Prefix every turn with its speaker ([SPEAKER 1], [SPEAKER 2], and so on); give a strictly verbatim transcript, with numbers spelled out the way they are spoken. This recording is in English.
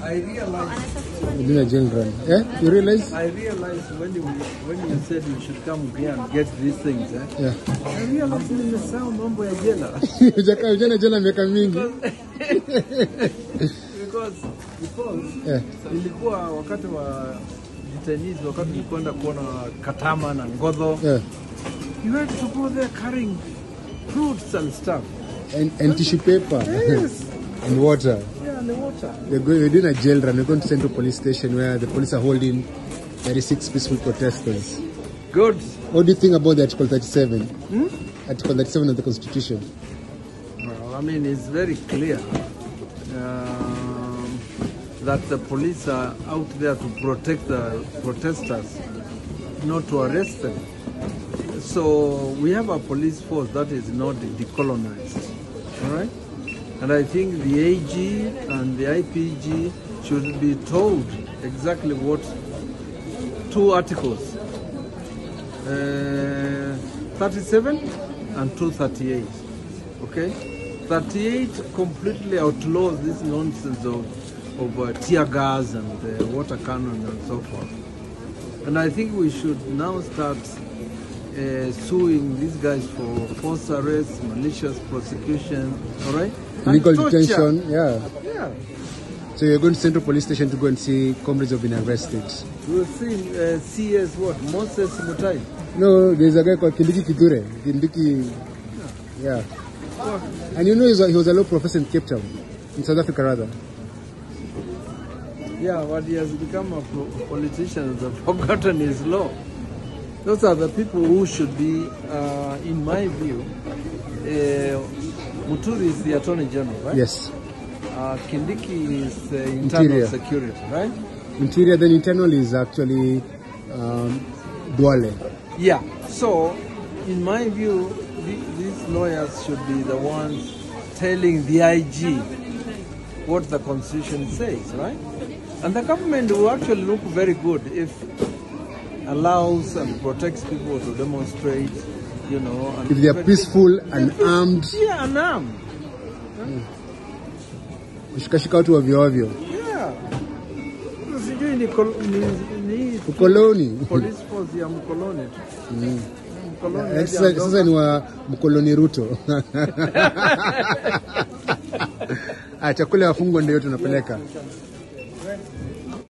[SPEAKER 1] I realized.
[SPEAKER 2] Medina General. Yeah, you realize?
[SPEAKER 1] I realized when you when you said you should come here and get these things, eh?
[SPEAKER 2] Yeah.
[SPEAKER 1] I realized nimesahau mambo ya jela.
[SPEAKER 2] Hujakaa jana jela miaka mingi.
[SPEAKER 1] Because because
[SPEAKER 2] yeah.
[SPEAKER 1] Ilikuwa wakati wa detainees, wakati nilikwenda kuona Katama na Ngodho.
[SPEAKER 2] Yeah.
[SPEAKER 1] You had to go there carrying fruits and stuff.
[SPEAKER 2] And, and tissue paper.
[SPEAKER 1] Yes.
[SPEAKER 2] And water.
[SPEAKER 1] Yeah, and the water.
[SPEAKER 2] They're going, we're doing a jail run. We're going to Central Police Station where the police are holding thirty-six peaceful protesters.
[SPEAKER 1] Good.
[SPEAKER 2] What do you think about the Article thirty-seven?
[SPEAKER 1] Hmm?
[SPEAKER 2] Article thirty-seven of the Constitution.
[SPEAKER 1] Well, I mean, it's very clear um, that the police are out there to protect the protesters, not to arrest them. So we have a police force that is not decolonized, all right? And I think the A G and the I P G should be told exactly what two articles, uh, thirty-seven and two thirty-eight, okay? thirty-eight completely outlaws this nonsense of, of uh, tear gas and uh, water cannon and so forth. And I think we should now start Uh, suing these guys for false arrest, malicious prosecution, all right?
[SPEAKER 2] Illegal detention, yeah.
[SPEAKER 1] Yeah.
[SPEAKER 2] So you're going to Central Police Station to go and see comrades who have been arrested.
[SPEAKER 1] We'll see uh, C S what? Moses Mutai?
[SPEAKER 2] No, there's a guy called Kindiki Kidure. Kindiki, yeah.
[SPEAKER 1] What?
[SPEAKER 2] And you know he was, a, he was a law professor in Cape Town, in South Africa rather.
[SPEAKER 1] Yeah, but he has become a politician and have forgotten his law. Those are the people who should be, uh, in my view, uh, Muturi is the Attorney General, right?
[SPEAKER 2] Yes.
[SPEAKER 1] Uh, Kindiki is uh, internal
[SPEAKER 2] Interior.
[SPEAKER 1] security, right?
[SPEAKER 2] Interior, then internal is actually um, Duale.
[SPEAKER 1] Yeah, so in my view, the, these lawyers should be the ones telling the I G what the Constitution says, right? And the government will actually look very good if allows and protects people to demonstrate, you know. And
[SPEAKER 2] if they are peaceful and armed.
[SPEAKER 1] Yeah, and armed.
[SPEAKER 2] Kushikashika watu ovyo ovyo.
[SPEAKER 1] Yeah. Sijui ni ni
[SPEAKER 2] ukoloni.
[SPEAKER 1] Police force ya mkoloni.
[SPEAKER 2] Mm. Mkoloni. Sasa ni wa mkoloni Ruto. Ah, chakula wafungwa ndio tunapeleka.